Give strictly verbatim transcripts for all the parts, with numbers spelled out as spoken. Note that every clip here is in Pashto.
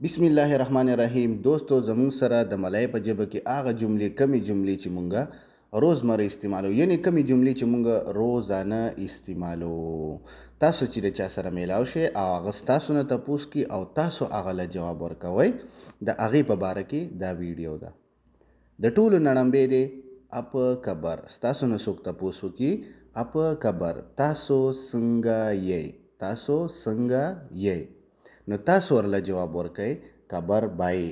बिस्मिल्लाहिर्रहमानिर्रहीम। दोस्तों ज़मूंग सरा द मलाई په ژبه کې هغه جملې کمی جملې چې مونږه روزمره استعمالو، یعنی کمی جملې چې مونږه روزانه استعمالو. تاسو چې د چا سره میلاو شئ او هغه ستاسو نه تپوس کی او تاسو هغه له جواب ورکوئ، د هغې په باره کې دا ویډیو ده. د ټولو نړمبې دی اپ کبر. ستاسو نه څوک تپوس وکړي اپ کبر تاسو څنګه یې، تاسو څنګه یې، نو تاسو ورله جواب ورکئ کبر بای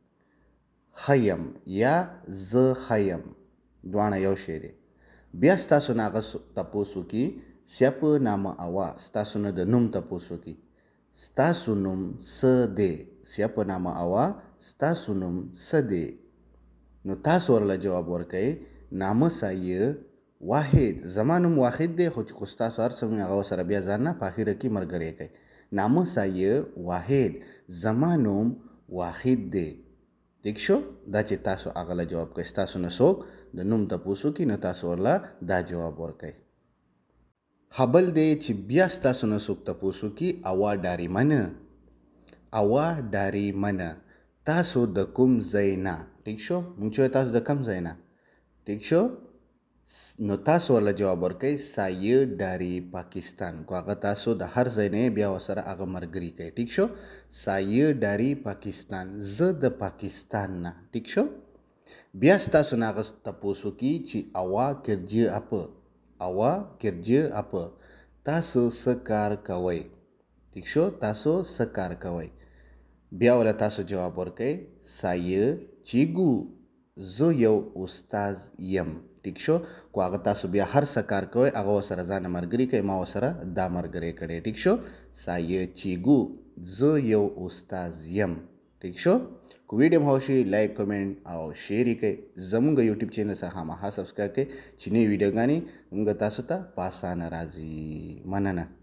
خیم یا زه خیم، دواړه یو شی دی. بیا ستاسو نه هغه تپوس وکړي سیپ نامه اوا، ستاسو نه د نوم تپوس وکړي ستاسو نوم څه دی، سیپ نامه اوا ستاسو نوم څه دی، نو تاسو ورله جواب ورکئ نامه سایه واحد، زما نوم واحد دی، خو چې ستاسو هر څه هغه سره بیا ځان نه په اخره کې ملګری کوئ. نامه سایه واحد، زما نوم واحد دی. ٹھیک شو؟ دا چې تاسو هغه له جواب کوئ، ستاسو نه څوک د نوم تپوس وکړي نو تاسو ورله دا جواب ورکئ. خبل دی چې بیا ستاسو نه څوک تپوس وکړي اوا ډاري منه، اوا ډاري منه، تاسو د کوم ځای نه. ٹھیک شو؟ مونږ چې تاسو د کوم ځای نه، ٹھیک شو، نو تاسو ورله جواب ورکئ سایه ډاري پاکستان. کو هغه تاسو د هر ځای نه بیا ورسره هغه ملګري کوئ. ٹھیک شو؟ سایه ډاري پاکستان، زه د پاکستان نه. ٹھیک شو؟ بیا ستاسو نه هغه تپوس وکړي چې اوا کرجه اپ، اوا کرجه اپ، تاسو څه کار کوئ. ٹھیک شو؟ تاسو څه کار کوئ. بیا ورله تاسو جواب ورکئ سایه چیګو، زه یو استاد یم. ٹھیک شو؟ کو هغه تاسو بیا هر څه کار کوئ هغه ورسره ځان ملګري کوئ، ما ورسره دا ملګری کړی. ٹھیک شو؟ سایه چیګو، زه یو استاد یم. ٹھیک شو؟ کو ویډیو مو خوښ شي لایک کمنټ او شیر یې کړئ. زموږ یوټیوب چینل سره خامخا سبسکرایب کړئ چې نوې ویډیوګانې موږ تاسو ته په اسانه راځي. مننه.